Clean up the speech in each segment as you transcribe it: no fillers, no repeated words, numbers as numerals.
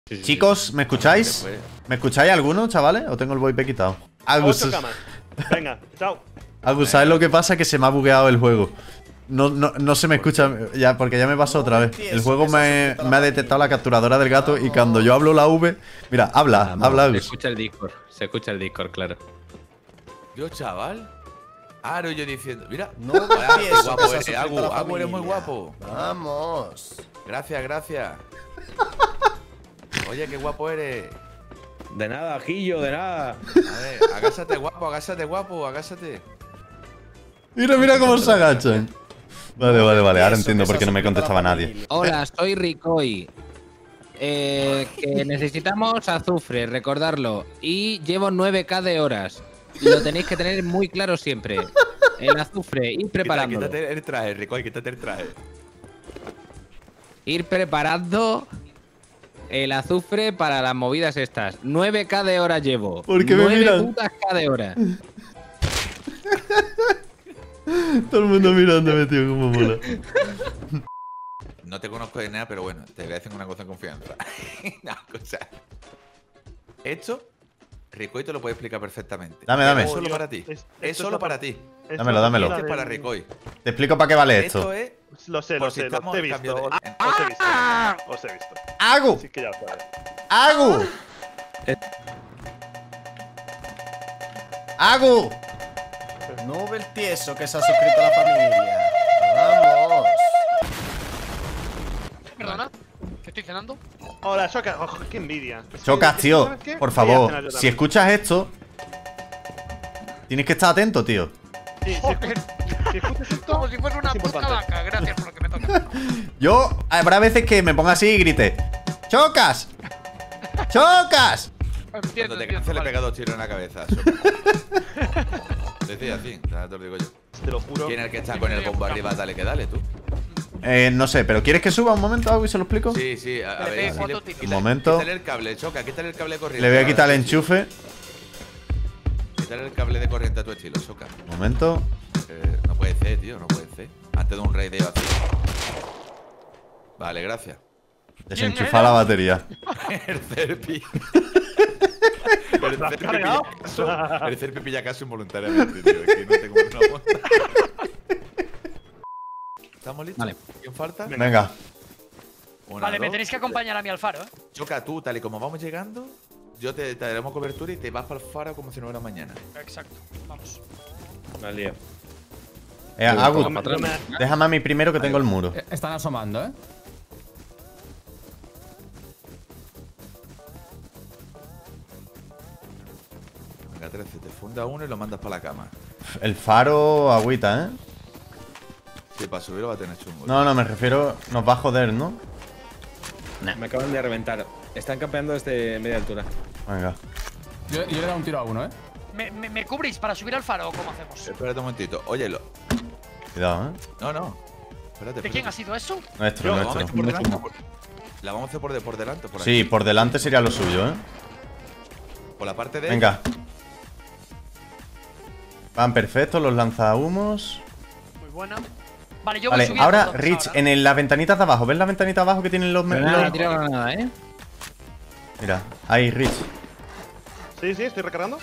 Sí, Chicos, ¿me escucháis? ¿Me escucháis alguno, chavales? ¿O tengo el VoIP quitado? Agus, 8 camas. Venga, chao. Agus, ¿sabes lo que pasa? Que se me ha bugueado el juego. No se me escucha ya, porque ya me pasó otra vez. El juego me ha detectado la capturadora del gato y cuando yo hablo la V… Mira, habla Agus. Se escucha el Discord, claro. Yo, chaval. Aro yo diciendo, mira. No, qué eso, guapo que eres, se ha Agu. suscrito a la Agu, eres muy familia. guapo. Vamos. Gracias, gracias. Oye, qué guapo eres. De nada, Gillo, de nada. A ver, agásate, guapo, agásate, guapo, agásate. Mira cómo se agachan. Vale. Ahora Eso, entiendo que por se qué no me ha suscrito a la contestaba nadie. familia. Hola, soy Ricoy. Que necesitamos azufre, recordarlo. Y llevo 9K de horas. Lo tenéis que tener muy claro siempre. El azufre, ir preparándolo. Quítate el traje, Ricoy, quítate el traje. Ir preparando el azufre para las movidas estas. 9K de horas llevo. ¿Por qué me 9 miran? putas K de horas. Todo el mundo mirándome, tío, cómo mola. No te conozco de nada, pero bueno, te voy a decir una cosa en confianza. Una cosa. Esto, Ricoy te lo puede explicar perfectamente. Dame. Es solo para ti. Es solo para ti. Dámelo. Esto es para Ricoy. Te explico para qué vale Esto esto. es. Lo sé, Por lo si sé. estamos Te he en visto. cambio de- Os he visto. Os he visto. ¡Agu! Así que ya lo sabes. ¡Agu! ¡Agu! No ve el tieso que se ha suscrito a la familia. Vamos. Perdona, que estoy cenando. Hola, Shoka. Oh, qué envidia. Chocas, tío. ¿Sabes qué? Por Voy a cenar favor, yo si también. escuchas esto, tienes que estar atento, tío. Sí, si escuchas esto. Como si fuese una es puta importante. vaca. Gracias por lo que me toca. Yo, habrá veces que me ponga así y grite: ¡Chocas! ¡Chocas! Entiendo, Cuando te entiendo, canses le vale. pega 2 tiros en la cabeza. Decía así, te lo digo yo. Te lo juro. ¿Quién es el que está con el bombo arriba? Dale que dale, tú. No sé, pero ¿quieres que suba un momento, Agu, y se lo explico? Sí, a Le ver. pego si cuatro le- tiros. Un momento. Quítale el cable, Choca, quítale el cable de corriente. Le voy a quitar el enchufe. Quítale el cable de corriente a tu estilo, Choca. Un momento. No puede ser, tío, no puede ser. Antes de un raideo así. Vale, gracias. Desenchufar la batería. El Cerpi. cargado? El Cerpi pilla caso involuntariamente, tío. Es que no tengo una monta. ¿Estamos listos? Vale. ¿Quién falta? Venga. Una, Vale, me dos, tenéis que acompañar a mí al faro, ¿eh? Choca, tú, tal y como vamos llegando, yo te daremos cobertura y te vas para el faro como si no fuera mañana. Exacto. Vamos. Me lío. Agu, No me- déjame a mí primero que tengo el muro. Están asomando, ¿eh? Venga, 13, te funda uno y lo mandas para la cama. El faro, agüita, ¿eh? Sí, para subirlo va a tener chungo. No, me refiero… Nos va a joder, ¿no? Me acaban de reventar. Están campeando desde media altura. Venga. Yo le he dado un tiro a uno, ¿eh? ¿Me cubrís para subir al faro o cómo hacemos? Espérate un momentito. Óyelo. Cuidado, ¿eh? No. Espérate. ¿De quién ha sido eso? Nuestro. La vamos a hacer por delante. La vamos a hacer por delante, por aquí. Sí, por delante sería lo suyo, ¿eh? Por la parte de. Venga. Van perfectos los lanzahumos. Muy buena. Vale, yo voy Vale, subiendo. ahora, entonces, Rich, ahora. en las ventanitas de abajo. ¿Ves las ventanitas de abajo que tienen los… Nada, he tirado nada, ¿eh? Mira, ahí, Rich. Sí, estoy recargando.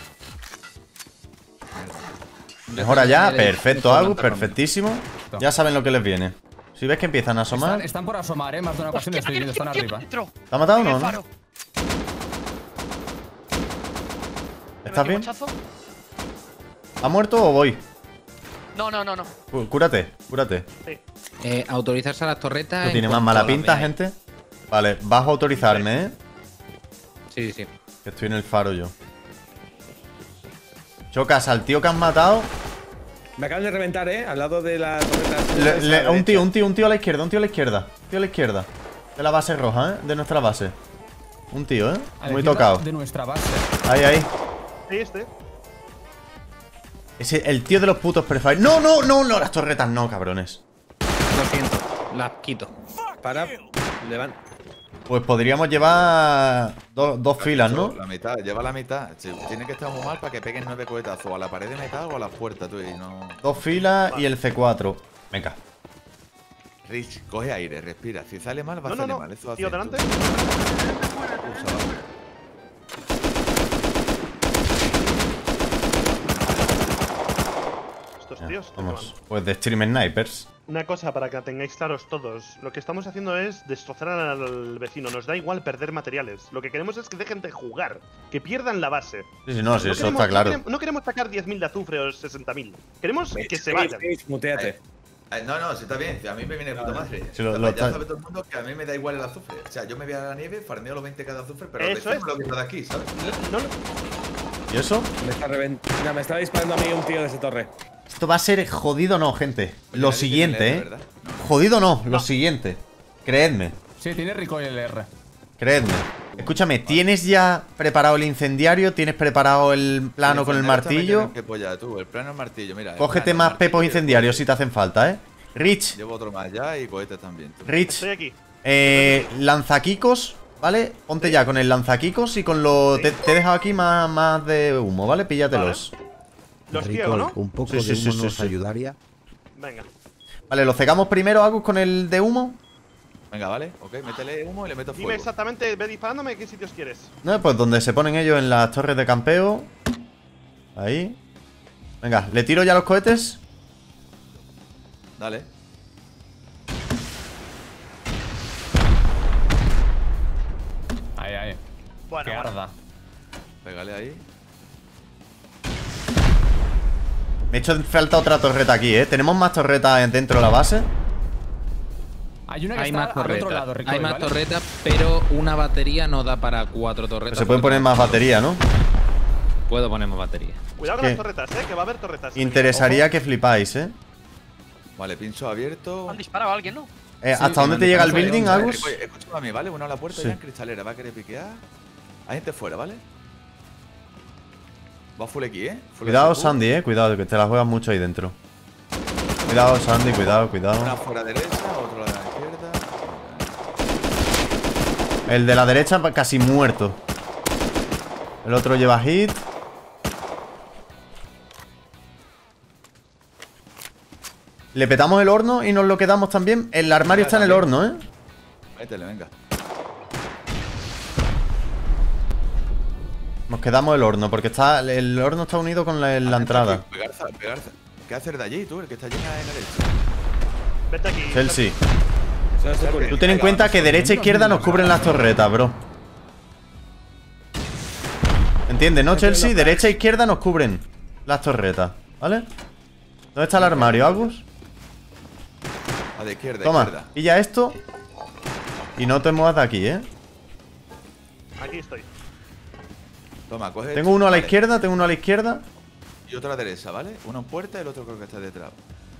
Mejora ya, Estoy perfecto, Agu, levantando. perfectísimo. Ya saben lo que les viene. Si ves que empiezan a asomar… Están por asomar, ¿eh? Más de una ocasión Hostia, estoy viendo, están arriba. dentro. ¿Te ha matado o En el no? faro. ¿Le ¿Estás metí bien? bochazo? ¿Ha muerto o voy? No. Cúrate. Autorizarse a las torretas. Esto en tiene más cuanto mala las pinta, veáis. gente. Vale, vas a autorizarme, ¿eh? Sí. Que estoy en el faro yo. Chocas al tío que has matado. Me acaban de reventar, Al lado de la torreta. Un tío a la izquierda, un tío a la izquierda. Tío a la izquierda. De la base roja, ¿eh? De nuestra base. Un tío, ¿eh? A la Muy izquierda tocado. De nuestra base. Ahí. Sí, Ese, el tío de los putos prefires. No, las torretas no, cabrones. Lo siento, las quito. Para. Pues podríamos llevar dos filas, ¿no? La mitad, lleva la mitad. Tiene que estar muy mal para que peguen 9 cohetazos. O a la pared de metal o a la puerta, tú. Y no. 2 filas y el C4. Venga. Rich, coge aire, respira. Si sale mal, va a No, salir no, mal. Eso no. hace Tío, delante. Pulsa abajo. Estos tíos. Vamos. Pues de Stream Snipers. Una cosa para que tengáis claros todos. Lo que estamos haciendo es destrozar al vecino. Nos da igual perder materiales. Lo que queremos es que dejen de jugar. Que pierdan la base. Sí, no, sí, eso queremos, está claro. No queremos sacar 10.000 de azufre o 60.000. Queremos que se vayan. Muteate. No, si está bien. A mí me viene de puta madre. Sí, Ya está- sabe todo el mundo que a mí me da igual el azufre. O sea, yo me voy a la nieve, farmeo los 20 cada azufre, pero Eso es. lo que está de aquí, ¿sabes? No, ¿Y eso? Me está disparando a mí un tío de esa torre. Esto va a ser jodido no, gente. Lo Nadie tiene siguiente, LR, ¿eh? ¿verdad? Jodido no, lo siguiente. Creedme, Sí, tiene recoil el R. creedme. Escúchame, ¿tienes ya preparado el incendiario? ¿Tienes preparado el plano con el martillo? ¿Qué polla, tú? El plano el martillo, mira. el Cógete plano, más el martillo pepos y el incendiarios si cohete. te hacen falta, ¿eh? Rich, Llevo otro más ya y cohetes también. Tú. Rich, estoy aquí. lanzaquicos, ¿vale? Ponte ya con el lanzaquicos y con los... Te he dejado aquí más de humo, ¿vale? Píllatelos. Los ciego, ¿no? Un poco Sí, sí, de sí, humo sí, nos sí. ayudaría. Venga. Vale, lo cegamos primero, Agus, con el de humo. Venga, vale, ok, métele humo y le meto Dime fuego. exactamente, ve disparándome qué sitios quieres. No, pues donde se ponen ellos en las torres de campeo. Ahí. Venga, ¿le tiro ya los cohetes? Dale. Ahí. Bueno, Que bueno. arda. Pégale ahí. Me he hecho falta otra torreta aquí, ¿eh? ¿Tenemos más torretas dentro de la base? Hay una que Hay está más al otro lado, torretas. recoil, Hay más ¿vale? torretas, pero una batería no da para 4 torretas. Se pueden poner más batería, ¿no? Puedo poner más batería. Cuidado con ¿Qué? las torretas, que va a haber torretas. Interesaría que flipáis, ¿eh? Vale, pincho abierto. Han disparado a alguien, ¿no? ¿Hasta dónde te llega el building, Agus? Oye, escúchame a mí, ¿vale? Uno a la puerta Sí. ya en cristalera. Va a querer piquear. Hay gente fuera, ¿vale? Va full aquí, ¿eh? Full Cuidado, aquí, Sandy, cuidado, que te la juegas mucho ahí dentro. Cuidado, Sandy, cuidado, cuidado. Una fuera derecha, otro a la izquierda. El de la derecha casi muerto. El otro lleva hit. Le petamos el horno y nos lo quedamos también. El armario está en el horno, ¿eh? Métele, venga. Nos quedamos el horno, porque el horno está unido con la entrada. Pegarse. ¿Qué hacer de allí, tú? El que está allí a la derecha. Vete aquí. Chelsea, Eso es ocurrido. tú ten en cuenta que derecha e izquierda nos cubren las torretas, bro. ¿Entiendes, no, Chelsea? Derecha e izquierda nos cubren las torretas, ¿vale? ¿Dónde está el armario, Agus? A la izquierda, Toma, izquierda. pilla esto. Y no te muevas de aquí, ¿eh? Aquí estoy. Toma, coge. Tengo esto, uno a la vale. izquierda, tengo uno a la izquierda. Y otro a la derecha, ¿vale? Uno en puerta y el otro creo que está detrás.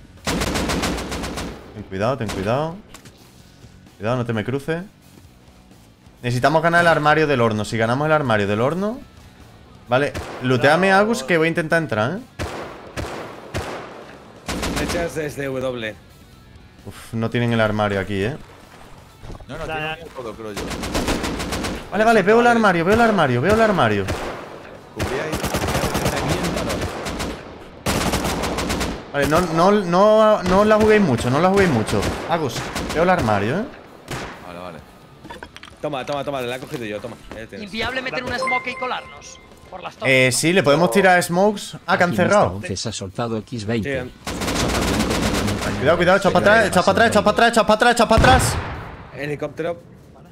Ten cuidado, ten cuidado. Cuidado, no te me cruces. Necesitamos ganar el armario del horno. Si ganamos el armario del horno... Vale, looteame, Agus, que voy a intentar entrar, ¿eh? Flechas desde W. Uf, no tienen el armario aquí, ¿eh? No, Ya, ya. tiene todo, creo yo. Vale, veo el armario, veo el armario, veo el armario. Cubrí ahí. Vale, no la juguéis mucho, no la juguéis mucho. Agus, veo el armario, ¿eh? Vale. Toma, la he cogido yo, toma. Ahí tienes. Inviable meter un smoke y colarnos. Por las torres. Sí, le podemos tirar smokes. Ah, que han cerrado. Entonces ha soltado X20. Sí, Cuidado, echa para atrás, echa para atrás, echa para atrás, echa para atrás, echa para atrás. helicóptero.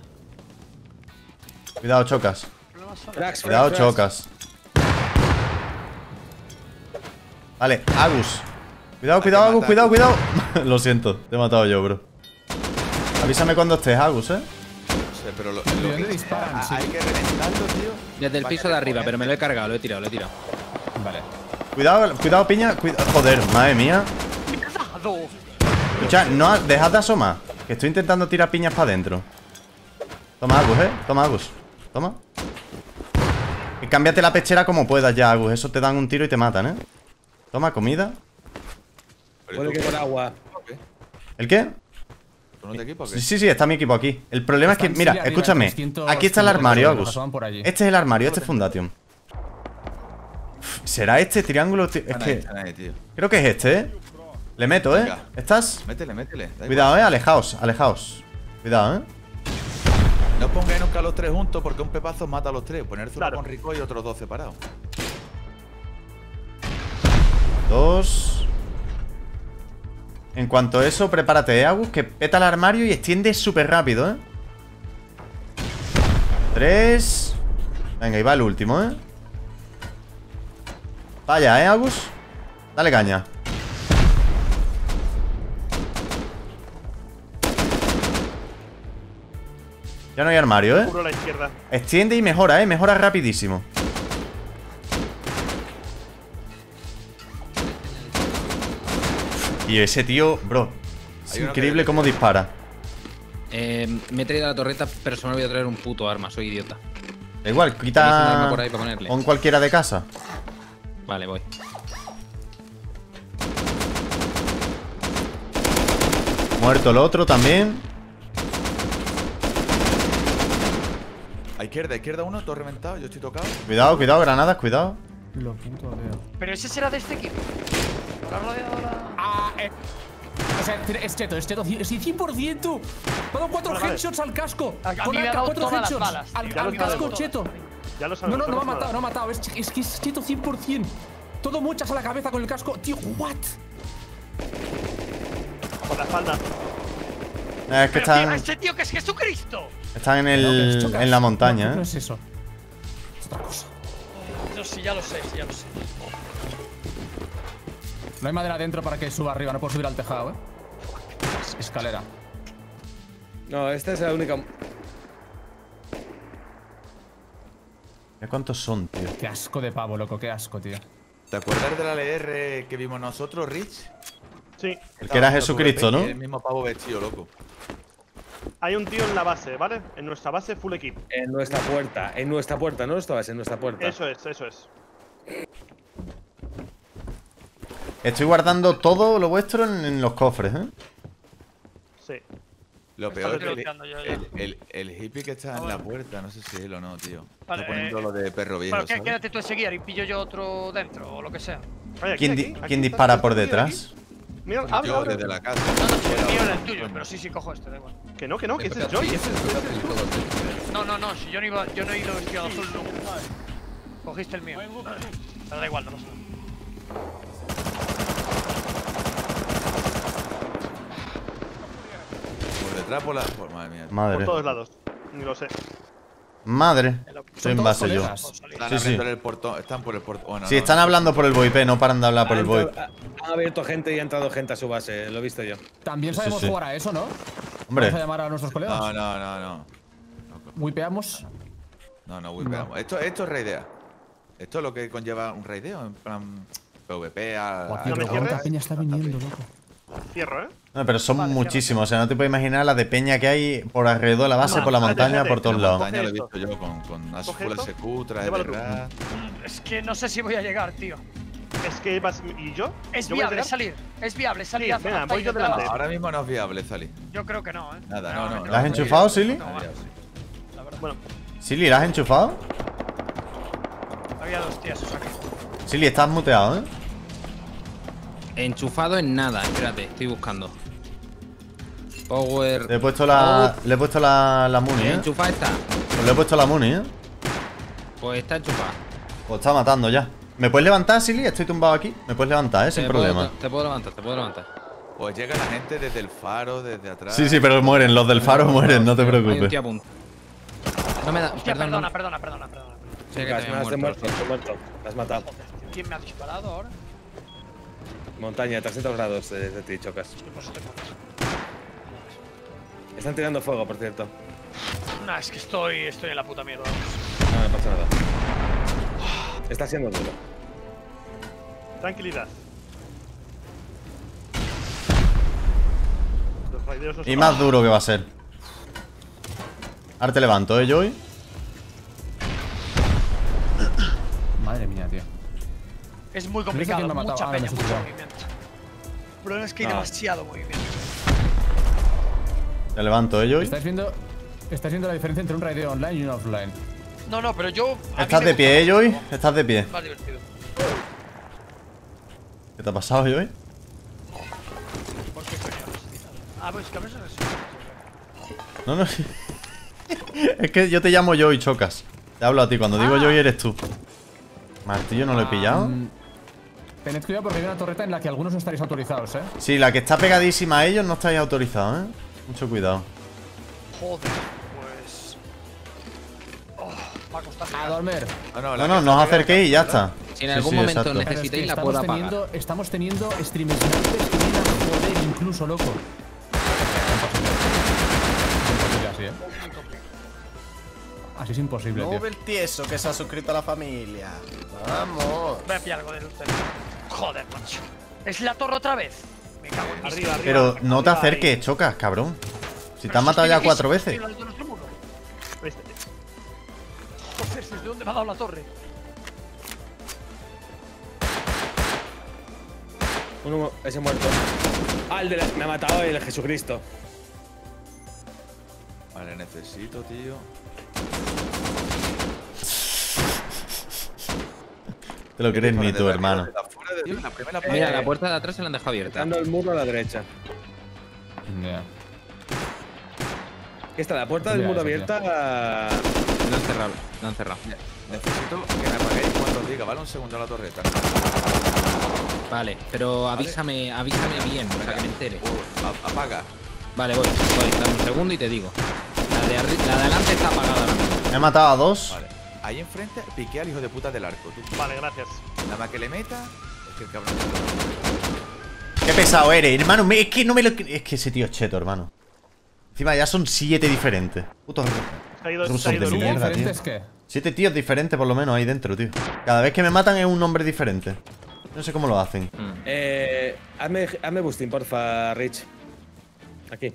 Cuidado, chocas. Frags, Cuidado, frags. chocas. Vale, Agus. Cuidado, Agus, cuidado. Lo siento, te he matado yo, bro. Avísame cuando estés, Agus, No sé, pero lo ¿De que dónde disparan? Sí. hay que reventarlo, tío. Desde el piso de arriba, pero me lo he cargado, lo he tirado. Vale. Cuidado, piña. Joder, madre mía. ¡Cuidado! Escucha, no, dejad de asomar. Que estoy intentando tirar piñas para adentro. Toma, Agus, Toma, Agus. Toma. Y cámbiate la pechera como puedas ya, Agus. Eso te dan un tiro y te matan, ¿eh? Toma, comida. Pero Puede tú, que con agua. ¿qué? ¿El qué? ¿Tú no te equipas o qué? Sí, está mi equipo aquí. El problema es que, Están mira, sí arriba, escúchame. 300, Aquí está el armario, Agus. pasaban por allí. Este es el armario, este es Fundation. Uf, ¿será este triángulo? Es Están ahí, que están ahí, tío. creo que es este, ¿eh? Le meto, Venga. ¿Estás? Métele, métele. Da Cuidado, igual. alejaos, alejaos. Cuidado, No pongáis nunca a los tres juntos porque un pepazo mata a los tres. Ponérselo Claro. con Rico y otros dos separados. 2. En cuanto a eso, prepárate, Agus, que peta el armario y extiende súper rápido, 3. Venga, y va el último, Vaya, Agus. Dale caña. Ya no hay armario, Puro a la izquierda. Extiende y mejora, mejora rapidísimo. Y ese tío, bro, es Hay uno increíble que- cómo dispara. Me he traído la torreta, pero solo me voy a traer un puto arma, soy idiota. Da igual, ¿Tenéis un arma quita. por ahí para ponerle? Pon cualquiera de casa. Vale, voy. Muerto el otro también. A izquierda uno, todo reventado. Yo estoy tocado. Cuidado, cuidado, granadas, cuidado. Lo puto veo. Pero ese será de este equipo. ¿Lo has rodeado la...? Ah, o sea, es cheto, sí, 100%. Me ha dado 4 Vale, vale. headshots al casco. A mí Con me ha AK, dado 4 todas las headshots. balas, tío. Al Ya lo casco, sabes. cheto. Ya lo sabes. No ha pasa matado, nada. no ha matado. Es que es cheto 100%. Todo muchas a la cabeza con el casco. Tío, what? Por la espalda. Es que Pero tío, están. este tío que es Jesucristo. Están en No, que es el. chocas. En la No, montaña, no es eso. Es otra cosa. Yo sí, ya lo sé, sí, ya lo sé. No hay madera dentro para que suba arriba. No puedo subir al tejado, Escalera. No, esta es la única. Mira cuántos son, tío. Qué asco de pavo, loco. Qué asco, tío. ¿Te acuerdas de la LR que vimos nosotros, Rich? Sí. El que era Estaba Jesucristo, ¿no? El mismo pavo vestido, loco. Hay un tío en la base, ¿vale? En nuestra base full equip. En nuestra puerta, ¿no? Estabas en nuestra puerta. Eso es, eso es. Estoy guardando todo lo vuestro en los cofres, Sí. Lo Me peor estaba es que bloqueando yo ya. el hippie que está en la puerta, no sé si es él o no, tío. Vale, Está poniendo lo de perro viejo, Bueno, ¿sabes? quédate tú a seguir y pillo yo otro dentro o lo que sea. Oye, aquí, ¿Quién, aquí, di- aquí quién está, dispara está por aquí, detrás? aquí. Mira, habla, Yo habla. desde la casa. No, no, si el mío era el tuyo, Coño. pero sí, cojo este, da igual. Que no, que ese es Joy. Ese es No, si yo no he ido vestido de azul nunca. Cogiste el mío. Pero da igual, no pasa nada. Por detrás, madre mía. por Madre. todos lados. Ni lo sé. Madre. Soy en todos base yo. colegas. Están Sí, sí. abriendo el portón. Están por el portón. Bueno, Sí, no, están no. hablando por el VoIP, no paran de hablar por el VoIP. Han abierto gente y ha entrado gente a su base, lo he visto yo. También Sí, sabemos sí. jugar a eso, ¿no? Hombre, Vamos a llamar a nuestros colegas. No. Wipeamos. No, wipeamos. Esto es raidea. Esto es lo que conlleva un raideo, en plan PvP a. Buah, no tío, me qué cuánta cierres. peña está viniendo, loco. Cierro, ¿eh? no, pero son muchísimos. O sea, no te puedes imaginar la de peña que hay por alrededor de la base, No, por la espérate, montaña, espérate, por que todos no lados. Montaña lo he Coge visto yo con As Coge Full esto. SQ, traje de Llévalo tú. rat. Es que no sé si voy a llegar, tío. Es que vas. ¿Y yo? Es ¿Yo voy a viable llegar? salir. Es viable salir Sí, hacia venga, la voy yo montaña delante. atrás. Ahora mismo no es viable salir. Yo creo que no, Nada, no. ¿La has enchufado, Silly? Bueno, Silly, ¿la has enchufado? Había dos tías, o sea que. Silly, estás muteado, Enchufado en nada, espérate, estoy buscando. Power. Le he puesto la muni, Enchufada está. Pues le he puesto la muni, Pues está enchufada. Pues está matando ya. ¿Me puedes levantar, Silly? Estoy tumbado aquí. Me puedes levantar, sin Te puedo- problema. Te puedo levantar, te puedo levantar. Pues llega la gente desde el faro, desde atrás. Sí, sí, pero mueren. Los del faro mueren, no te Hay un preocupes. tío a punto. No me da. Hostia, Perdón, no. perdona. Sé que te Has había muerto. muerto. Te has matado. ¿Quién me ha disparado ahora? Montaña, 300 grados desde ti, chocas. Pues te mueres. Están tirando fuego, por cierto. Nah, es que estoy en la puta mierda. No me pasa nada. Está siendo duro. tranquilidad. Los raideos no Y son- más duro que va a ser. Ahora te levanto, Joy. Madre mía, tío. Es muy sé complicado, quién me ha matado. mucha Ah, peña, me he mucho suicidado. movimiento. El problema es que hay No. demasiado movimiento. Te levanto, Joy. ¿Estáis viendo la diferencia entre un raideo online y un offline? No, pero yo. a mí Estás me de gusta pie, más, Joy. ¿no? Estás de pie. Más divertido. ¿Qué te ha pasado, Joy? Ah, pues que no se resuelve. No, no. Es que yo te llamo yo y chocas. Te hablo a ti. Cuando digo yo y eres tú. Martillo no lo he pillado. Tened cuidado porque hay una torreta en la que algunos no estaréis autorizados, ¿eh? Sí, la que está pegadísima a ellos no estáis autorizados, ¿eh? Mucho cuidado. Joder, pues. Va a costar. A dormir. No os acerquéis y ya está. Si en algún momento exacto. necesitéis, Pero es que la puedo apagar. estamos teniendo streamers gigantes que vienen a joder incluso, loco. Imposible así, ¿eh? Así es imposible, tío. Nobel Tieso que se ha suscrito a la familia. Vamos. Voy a pillar algo de luz. Joder, macho. ¿Es la torre otra vez? Me cago en Arriba, arriba. Pero no te arriba, acerques, chocas, cabrón. Si te Pero han si matado es ya que 4 es- veces. de nuestro muro. ahí. Joder, ¿desde dónde me ha dado la torre? Uno, ese muerto. Ah, el de me ha matado el Jesucristo. Vale, necesito, tío. Te lo crees ni tú, hermano. Mira, la puerta de atrás se la han dejado abierta. Dando el muro a la derecha. Ya. Aquí está, la puerta del Ya, muro eso, abierta. Lo han cerrado, lo han cerrado. Necesito que me apaguéis cuando os diga, ¿vale? Un segundo a la torreta. Vale, pero avísame bien, para que me entere. Apaga. Vale, voy, dame un segundo y te digo. La de adelante está apagada ahora mismo. He matado a 2. Vale. Ahí enfrente piqué al hijo de puta del arco. Tú, Vale, gracias. nada más que le meta, es que el cabrón. Qué pesado eres, hermano. Es que no me lo. Es que ese tío es cheto, hermano. Encima ya son 7 diferentes. Putos Se ha ido, rusos se ha ido de el humo. mierda, tío. ¿Diferentes qué? 7 tíos diferentes por lo menos ahí dentro, tío. Cada vez que me matan es un nombre diferente. No sé cómo lo hacen. Hazme boosting, porfa, Rich. Aquí.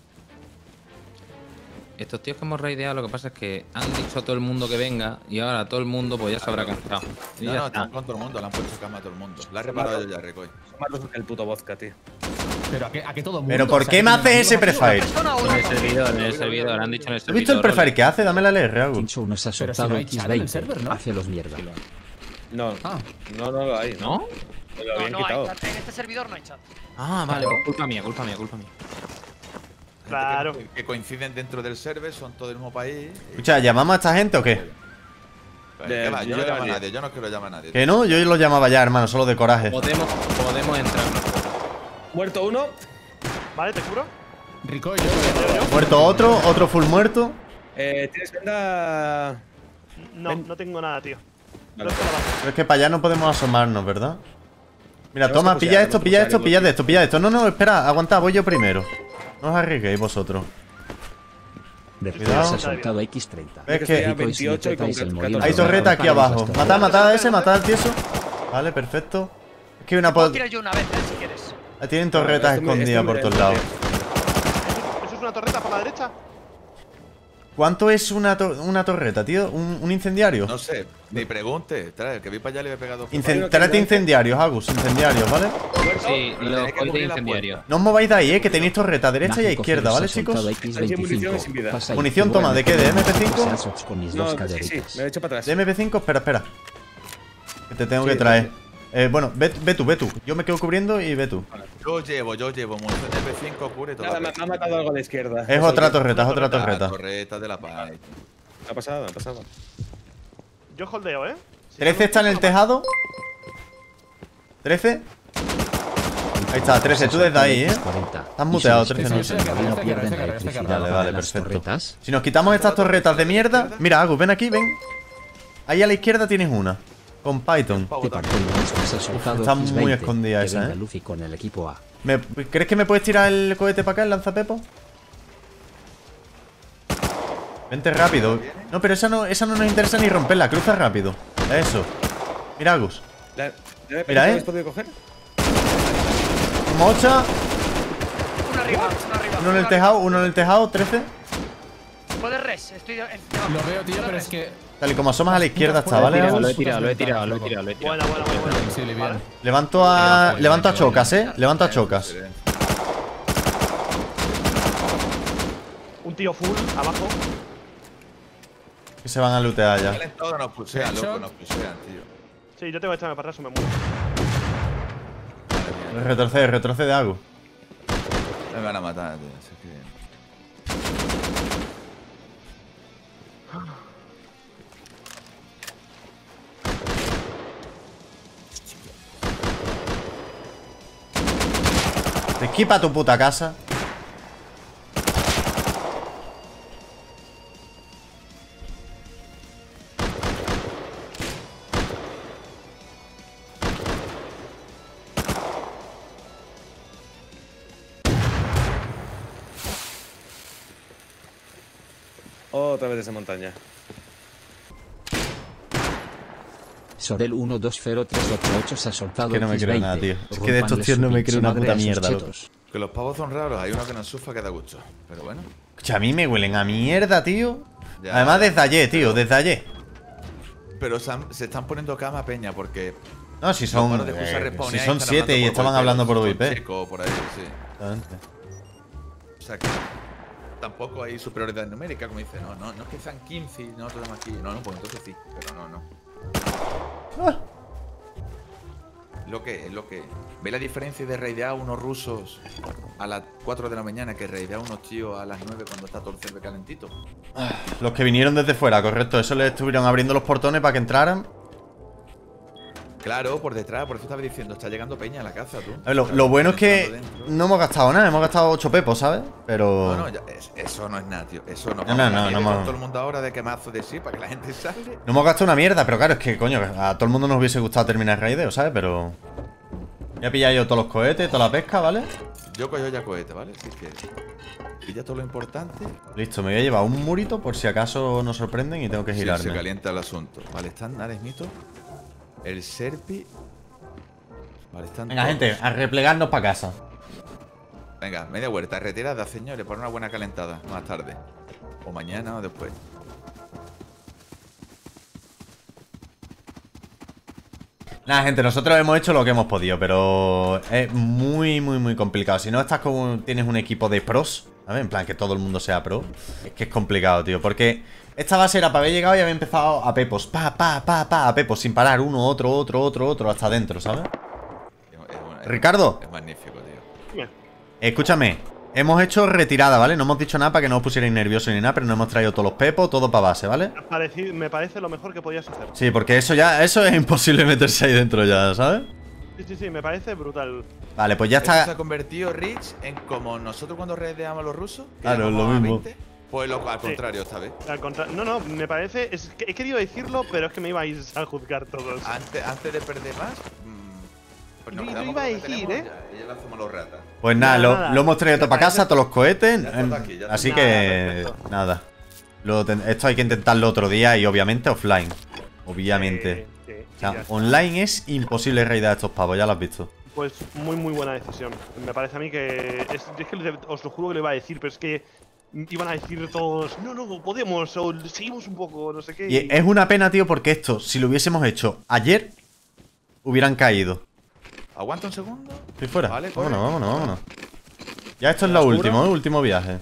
Estos tíos que hemos raideado, lo que pasa es que han dicho a todo el mundo que venga y ahora todo el mundo pues ya se habrá cansado. Y No, ya no, está. están con todo el mundo, le han puesto cama a todo el mundo. La he reparado yo ya, Recoy. Son más rusos que el puto vodka, tío. Pero a qué todo el mundo. Pero ¿por O sea, qué me que haces ese amigos, prefire? Persona o En una el torre. servidor, han dicho en el ¿Has servidor. visto el prefire que hace? Dame la LR, algo. Kincho nos ha Pero si soltado no hay chat en el X20 server, ¿no? hacia los mierda. No, Ah. no lo hay. ¿No? Lo No, habían no hay quitado. chat. En este servidor no hay chat. Ah, vale, pues culpa mía. Claro. Que coinciden dentro del server, son todo del mismo país. Escucha, ¿llamamos a esta gente o qué? ¿Qué va? Yo no llamo a llamaría. nadie, yo no quiero llamar a nadie. Que no, yo lo llamaba ya, hermano, solo de coraje. Podemos entrar. Muerto uno. Vale, te curo. Rico, yo. Muerto otro full muerto. ¿Tienes venda? No, no tengo nada, tío. Vale. No estoy a la base. Pero es que para allá no podemos asomarnos, ¿verdad? Mira, Vamos toma, a pusear, pilla esto, vamos a pilla pusear esto, el pilla botín. pilla esto. No, espera, aguanta, voy yo primero. No os arriesguéis vosotros. De Cuidado. se ha soltado X30. Es que que estoy a Rico, y si 28 y con detectáis el 14. morir, hay no, torreta aquí abajo. Matad a ese, matad al tieso. Vale, perfecto. Es que hay una Puedo po- tirar yo una vez, si quieres. tienen torretas Esto me- escondidas esto por me- todos lados. ¿Eso es una torreta por la derecha? ¿Cuánto es una torreta, tío? ¿Un incendiario? No sé, ni pregunte. Trae, el que vi para allá le he pegado. Tráete incendiarios, Agus, incendiarios, ¿vale? Sí, Pero los tenéis que cohetes cubrir la incendiarios. No os mováis de ahí, que tenéis torreta derecha y a Mágico izquierda, Cero ¿vale, se ha soltado chicos? Hay munición y sin vida. Pasa ahí. Munición, toma, ¿de qué? ¿De MP5? Seas con mis dos No, sí, caderitas. me he hecho para atrás. De MP5, espera. Que te tengo Sí, que traer. Bueno, ve tú. Yo me quedo cubriendo y ve tú. Yo llevo. Munición de P5, cubre todo. Nada, me ha matado algo a la izquierda. Es otra torreta, es otra La torreta. torreta de la paz. Ha pasado. Yo holdeo, ¿eh? Si 13 está en el tejado. 13. Ahí está, 13, tú desde ahí, ¿eh? 40. Estás muteado, 13 no. Sí, sí, sí. No pierden la electricidad Vale, para las perfecto. torretas. Si nos quitamos estas torretas de mierda. Mira, Agus, ven aquí, ven. Ahí a la izquierda tienes una. Con Python. Te parto el maíz, se ha soltado está X20. muy escondida Que esa, venga ¿eh? Luffy con el equipo A. ¿Crees que me puedes tirar el cohete para acá, el lanzapepo? Vente rápido. No, pero esa no nos interesa ni romperla. Cruza rápido. Eso. Mira, Agus. Mira, ¿Has podido coger? Mocha. Una arriba. Uno en el tejado, 13. Puedes res, estoy debajo. Lo veo, tío, pero es que. Tal y como asomas a la izquierda está, ¿vale? Lo Agus? he tirado. Buena. Sí, bien. Vale. Levanto a Chocas, Levanto a Chocas. Un tío full abajo. Que se van a lootear ya. Todos nos pusean, loco, nos pusean, tío. Sí, yo tengo que echarme para atrás o me muero. Retrocede, Agus. Me van a matar, tío. Así que... Te equipa tu puta casa. Otra vez esa montaña. Sorel 120388 se ha soltado. Que no me creo X20. nada, tío. Es que de Rompanle estos tíos su no me pinche creo una madre puta a sus mierda, loco. chetos. Que los pavos son raros. Hay uno que nos sufa que da gusto. Pero bueno. Escucha, a mí me huelen a mierda, tío. Ya. Además desde ayer, tío, desde ayer. Pero se están poniendo cama peña porque... No, si son, los paros de Cusa Respawn si ahí son están 7 y por estaban VoIP, hablando por son VoIP. Checo, por ahí, sí. Exactamente. O sea que tampoco hay superioridad numérica, como dice. No es que sean 15 y nosotros más aquí. No, pues entonces sí. Pero no. Ah. Lo que. ¿Ve la diferencia de raidear a unos rusos a las 4 de la mañana que raidear a unos tíos a las 9 cuando está todo el cerve calentito? Los que vinieron desde fuera, correcto. Eso les estuvieron abriendo los portones para que entraran. Claro, por detrás, por eso estaba diciendo, está llegando peña a la casa, tú. A ver, lo bueno es que no hemos gastado nada, hemos gastado 8 pepos, ¿sabes? Pero... No, eso no es nada, tío. Eso no. No. Todo el mundo ahora de que mazo de sí para que la gente salga. No hemos gastado una mierda, pero claro, es que, coño, a todo el mundo nos hubiese gustado terminar el raideo, ¿sabes? Pero... Ya he pillado yo todos los cohetes, toda la pesca, ¿vale? Yo cojo ya cohete, ¿vale? Así que... Pilla todo lo importante. Listo, me voy a llevar un murito por si acaso nos sorprenden y tengo que girarme. Sí, se calienta el asunto. Vale, están Aresmito, el Serpi. Vale, están Venga, todos. gente, a replegarnos para casa. Venga, media vuelta, retirada, señores, por una buena calentada. Más tarde. O mañana o después. Nada, gente, nosotros hemos hecho lo que hemos podido, pero es muy complicado. Si no estás con, tienes un equipo de pros, ¿sabes? En plan que todo el mundo sea pro, es que es complicado, tío. Porque esta base era para haber llegado y haber empezado a pepos, a pepos, sin parar, uno, otro, hasta adentro, ¿sabes? Ricardo, Es magnífico, tío. escúchame, hemos hecho retirada, ¿vale? No hemos dicho nada para que no os pusierais nerviosos ni nada, pero no hemos traído todos los pepos, todo para base, ¿vale? Me parece lo mejor que podías hacer. Sí, porque eso es imposible meterse ahí dentro ya, ¿sabes? Sí, me parece brutal. Vale, pues ya Esto se está. ha convertido, Rich, en como nosotros cuando raideamos a los rusos. Que Claro, llamamos lo a mismo. 20, pues al contrario esta vez. No, me parece. He querido decirlo, pero es que me ibais a juzgar todos. Antes de perder más, pues nos Yo quedamos iba a con lo que decir, tenemos, ya lanzamos los ratas. Pues nada, Nada. lo hemos traído todo para casa, todos los cohetes. Ya está aquí, ya está Así aquí. que. Perfecto. Nada. Esto hay que intentarlo otro día y obviamente offline. Obviamente. Sí, O sea, ya está. online es imposible raidar a estos pavos, ya lo has visto. Pues muy buena decisión. Me parece a mí que. Es que os lo juro que lo iba a decir, pero es que. Iban a decir todos, no podemos, o seguimos un poco, no sé qué. Y es una pena, tío, porque esto, si lo hubiésemos hecho ayer, hubieran caído. Aguanta un segundo. Estoy fuera. Vale, corre. Vámonos. Ya esto es lo último, último viaje.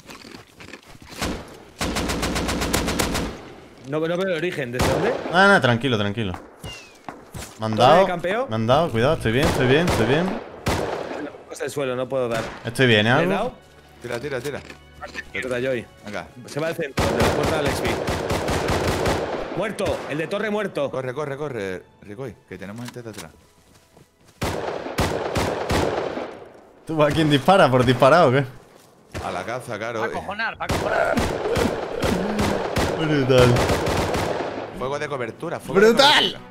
No veo el origen. ¿Desde dónde? Nada, tranquilo. Me han ¿Torre dado. de campeo? Me han dado, cuidado, estoy bien. Hasta el suelo, no puedo dar. Estoy bien, ¿eh? ¿Le he Algo? dado? Tira. Toca Joy. Venga. Se va al centro, de la puerta del XP. Muerto, el de torre muerto. Corre, Ricoy, que tenemos gente detrás. ¿Tú a quién dispara? ¿Por disparar o qué? A la caza, claro. Va a cojonar, va a cojonar. Brutal. Fuego de cobertura. ¡Brutal!